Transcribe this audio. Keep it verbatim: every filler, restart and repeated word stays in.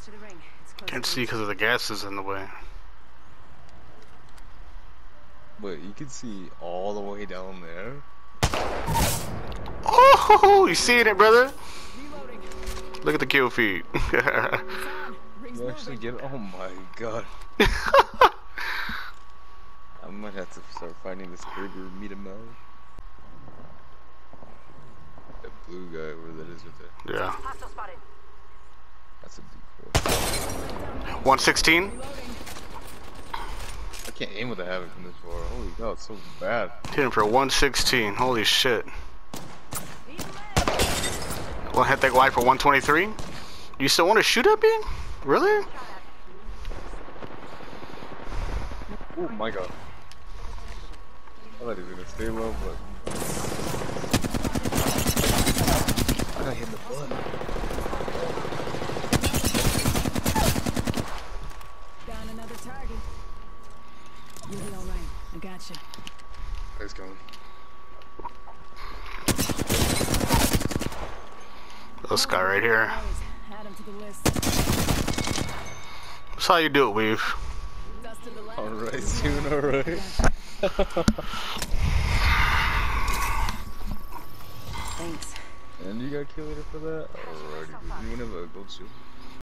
To the ring. It's close. Can't see because of the gases in the way. Wait, you can see all the way down there? Oh, you seeing it, brother? Reloading. Look at the kill feed. You actually get it? Oh my god. I might have to start finding this KRABER meet him out. That blue guy, where that is right there. Yeah. Hostile spotted. That's a decoy. one sixteen. I can't aim with a havoc from this far. Holy god, it's so bad. Hit him for one sixteen. Holy shit. We'll hit that guy for one twenty-three. You still want to shoot at me? Really? Oh my god. I thought he was gonna stay low, but I got hit in the butt. Down another target. You'll be all right. I got you. It's going. This guy right here. Add him to the list. That's how you do it, Weave. Dusted the lab. Alright, soon, alright. Thanks. And you got kill leader for that? Alrighty, you have a gold shield.